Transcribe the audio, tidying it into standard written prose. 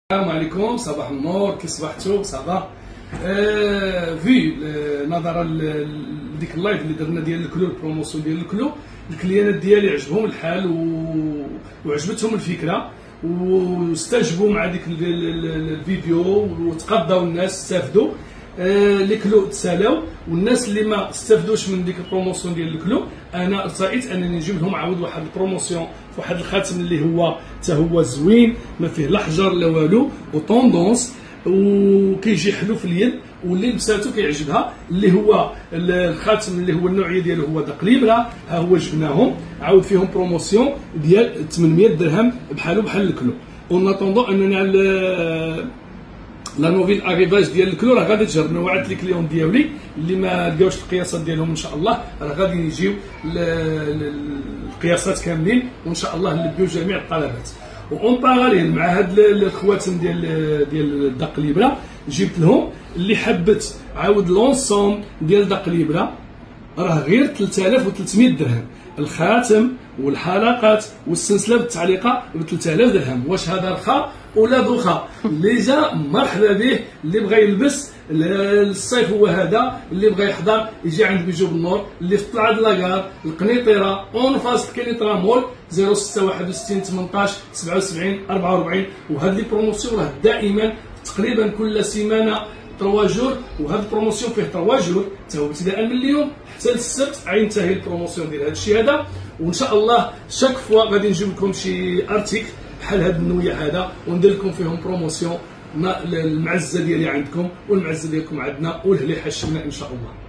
السلام عليكم، صباح النور. كي صبحتوا؟ صباح في نظرا لديك اللايف اللي درنا ديال الكلو، البروموسيون ديال الكلو، الكليانات ديالي عجبهم الحال وعجبتهم الفكره واستجبوا مع ديك الفيديو وتقداو الناس استافدوا. لي كلو تسالاو، والناس اللي ما استافدوش من ديك البروموسيون ديال الكلو انا ارتئيت انني نجيب لهم عاود واحد البروموسيون في واحد الخاتم اللي هو حتى هو زوين، ما فيه لا حجر لا والو، وطوندونس وكيجي حلو في اليد، واللي لبساتو كيعجبها، اللي هو الخاتم اللي هو النوعيه ديالو هو داق ليبرا. ها هو جبناهم عاود فيهم بروموسيون ديال 800 درهم بحالو بحال الكلو. اون اتوندون انني لا نوفيل اريفاج ديال الكلو راه غادي تجرب. انا وعدت لي كليون ديالي اللي ما لقاوش القياسات ديالهم ان شاء الله راه غادي يجيو القياسات كاملين، وان شاء الله نلبيو جميع الطلبات. وأون باراليل مع هاد الخواتم ديال داق ليبرا جبت لهم اللي حبت عاود لونسوم ديال داق ليبرا راه غير 3300 درهم، الخاتم والحلقات والسلسله بالتعليقه ب 3000 درهم. واش هذا رخا ولا دوخا؟ اللي جا مرحبا به، اللي بغى يلبس الصيف هو هذا، اللي بغى يحضر يجي عند بيجو بالنور اللي في طلعه لاكار القنيطره اون فاس الكنيطره مول 0661 18 77 44. وهاد لي بروموسيون راه دائما تقريبا كل سيمانه 3 جور، وهاد البروموسيون فيه 3 جور حتى هو ابتداء من اليوم حتى للسبت غينتهي البروموسيون ديال هاد الشيء هذا. وان شاء الله شاك فوا غادي نجيب لكم شي ارتيكل بحال هاد النوع هذا وندير لكم فيهم بروموسيون مع المعزه ديالي عندكم والمعزه ديالكم عندنا والهلي حاشمنا ان شاء الله.